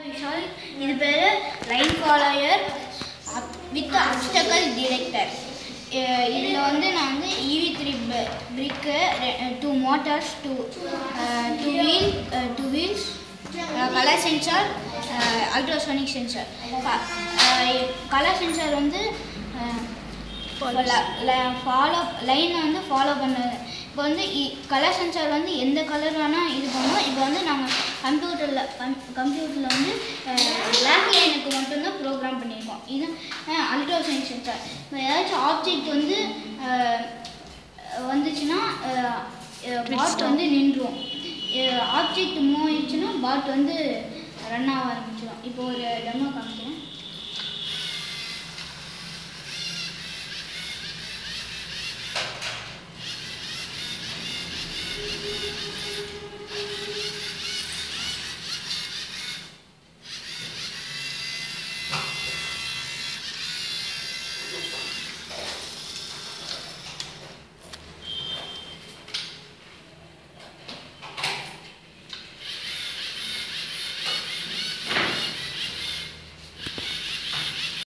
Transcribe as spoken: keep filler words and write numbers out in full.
இது பேர் line follower with optical detector. இதில் வந்து நான் வந்து ஈவி த்ரீ பிரிக்கு, two motors, two two wheel two wheels colour sensor, ultrasonic sensor. Colour sensor வந்து ஃபாலோ லைனை வந்து ஃபாலோ பண்ணது. இப்போ வந்து கலர் சென்சார் வந்து எந்த கலர் வேணால் இது பண்ணுவோம். இப்போ வந்து நாங்கள் கம்ப்யூட்டரில் கம் கம்ப்யூட்டரில் வந்து பிளாக் லைனுக்கு மட்டும்தான் ப்ரோக்ராம் பண்ணியிருக்கோம். இது அல்ட்ராசோனிக் சென்சார். இப்போ ஏதாச்சும் ஆப்ஜெக்ட் வந்து வந்துச்சுன்னா பாட் வந்து நின்றுடும். ஆப்ஜெக்ட் மூவ் ஆயிடுச்சுன்னா பாட் வந்து ரன் ஆக ஆரம்பிச்சிடும். இப்போ ஒரு டெமோ காமிக்கிறேன்.